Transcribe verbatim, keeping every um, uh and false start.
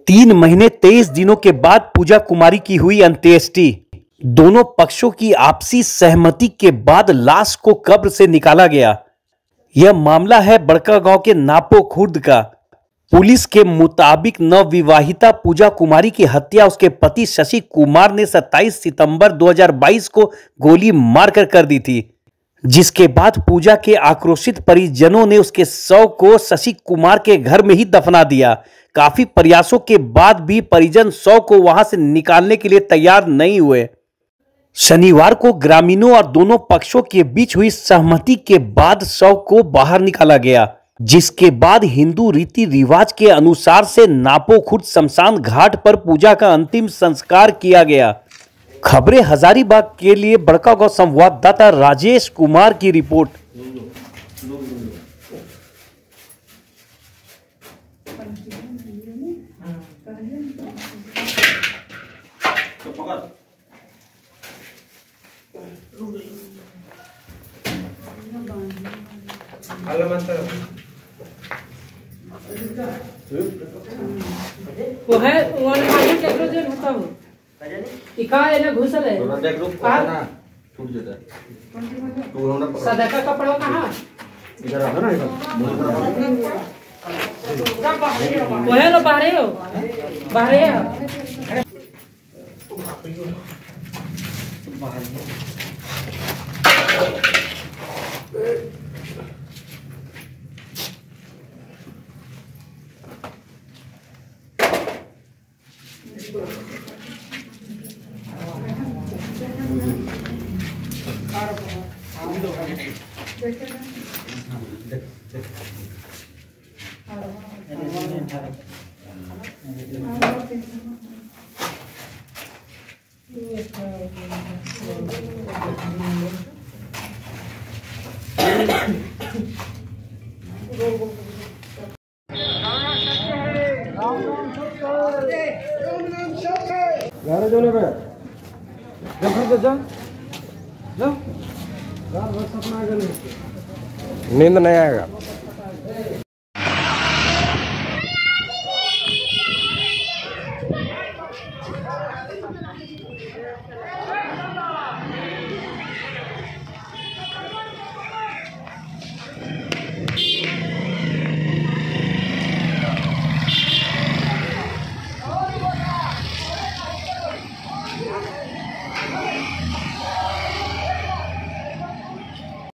तीन महीने तेईस दिनों के बाद पूजा कुमारी की हुई अंत्येष्टि। दोनों पक्षों की आपसी सहमति के बाद लाश को कब्र से निकाला गया। यह मामला है बड़कागांव के नापो खुर्द का। पुलिस के मुताबिक नवविवाहिता पूजा कुमारी की हत्या उसके पति शशि कुमार ने सत्ताईस सितंबर दो हज़ार बाईस को गोली मारकर कर दी थी, जिसके बाद पूजा के आक्रोशित परिजनों ने उसके शव को शशि कुमार के घर में ही दफना दिया। काफी प्रयासों के बाद भी परिजन शव को वहां से निकालने के लिए तैयार नहीं हुए। शनिवार को ग्रामीणों और दोनों पक्षों के बीच हुई सहमति के बाद शव को बाहर निकाला गया, जिसके बाद हिंदू रीति रिवाज के अनुसार से नापो खुर्द शमशान घाट पर पूजा का अंतिम संस्कार किया गया। खबरें हजारीबाग के लिए बड़कागांव संवाददाता राजेश कुमार की रिपोर्ट। वो है वन माने केकरो जेल होता हो इका एने घुसल है तोरा देख रूप ना छूट जाता तू हमरा सदा का कपड़ा कहां इधर आ ना इधर वो है लो बाहर हो बाहर है यार जो ले बे देखो तो जा जा रात भर सपना आ गया नींद नहीं आएगा।